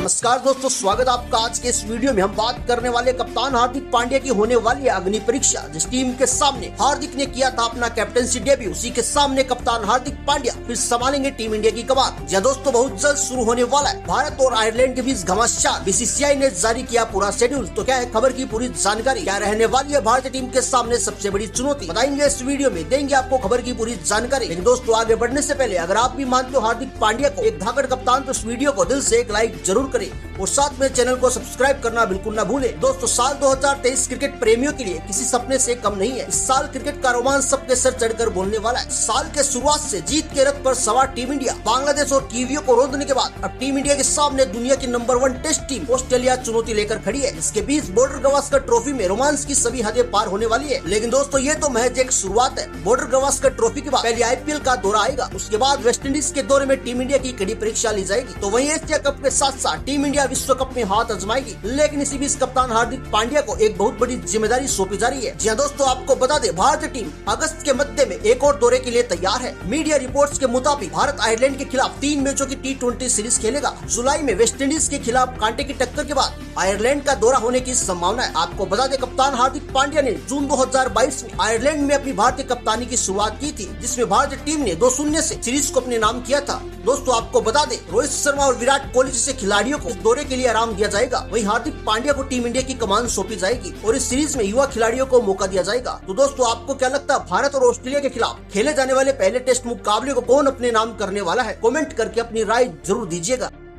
नमस्कार दोस्तों, स्वागत है आपका। आज के इस वीडियो में हम बात करने वाले कप्तान हार्दिक पांड्या की होने वाली अग्नि परीक्षा। जिस टीम के सामने हार्दिक ने किया था अपना कैप्टनसी डेब्यू, उसी के सामने कप्तान हार्दिक पांड्या फिर संभालेंगे टीम इंडिया की कमान। जी दोस्तों, बहुत जल्द शुरू होने वाला है भारत और आयरलैंड के बीच घमासान। बीसीसीआई ने जारी किया पूरा शेड्यूल। तो क्या है खबर की पूरी जानकारी, क्या रहने वाली है भारतीय टीम के सामने सबसे बड़ी चुनौती, बताएंगे इस वीडियो में, देंगे आपको खबर की पूरी जानकारी। लेकिन दोस्तों, आगे बढ़ने से पहले अगर आप भी मानते हो हार्दिक पांड्या को एक धाकड़ कप्तान, तो इस वीडियो को दिल से एक लाइक जरूर करें और साथ में चैनल को सब्सक्राइब करना बिल्कुल न भूलें। दोस्तों, साल 2023 क्रिकेट प्रेमियों के लिए किसी सपने से कम नहीं है। इस साल क्रिकेट का रोमांच सबके सर चढ़कर बोलने वाला है। साल के शुरुआत से जीत के रथ पर सवार टीम इंडिया बांग्लादेश और कीवियों को रोंदने के बाद अब टीम इंडिया के सामने दुनिया की नंबर 1 टेस्ट टीम ऑस्ट्रेलिया चुनौती लेकर खड़ी है। इसके बीच बॉर्डर गवास्कर ट्रॉफी में रोमांच की सभी हदें पार होने वाली है। लेकिन दोस्तों, ये तो महज एक शुरुआत है। बॉर्डर गवास्कर ट्रॉफी के बाद पहले आईपीएल का दौरा आएगा, उसके बाद वेस्टइंडीज के दौरे में टीम इंडिया की कड़ी परीक्षा ली जाएगी। तो वहीं एशिया कप के साथ साथ टीम इंडिया विश्व कप में हाथ आजमाएगी। लेकिन इसी बीच कप्तान हार्दिक पांड्या को एक बहुत बड़ी जिम्मेदारी सौंपी जा रही है। जी दोस्तों, आपको बता दें, भारतीय टीम अगस्त के मध्य में एक और दौरे के लिए तैयार है। मीडिया रिपोर्ट्स के मुताबिक भारत आयरलैंड के खिलाफ 3 मैचों की T20 सीरीज खेलेगा। जुलाई में वेस्टइंडीज के खिलाफ कांटे की टक्कर के बाद आयरलैंड का दौरा होने की संभावना है। आपको बता दें, कप्तान हार्दिक पांड्या ने जून 2022 में आयरलैंड में अपनी भारतीय कप्तानी की शुरुआत की थी, जिसमें भारतीय टीम ने 2-0 से सीरीज को अपने नाम किया था। दोस्तों, आपको बता दें, रोहित शर्मा और विराट कोहली जैसे खिलाड़ियों को इस दौरे के लिए आराम दिया जाएगा। वहीं हार्दिक पांड्या को टीम इंडिया की कमान सौंपी जाएगी और इस सीरीज में युवा खिलाड़ियों को मौका दिया जाएगा। तो दोस्तों, आपको क्या लगता है, भारत और ऑस्ट्रेलिया के खिलाफ खेले जाने वाले पहले टेस्ट मुकाबले को कौन अपने नाम करने वाला है? कमेंट करके अपनी राय जरूर दीजिएगा।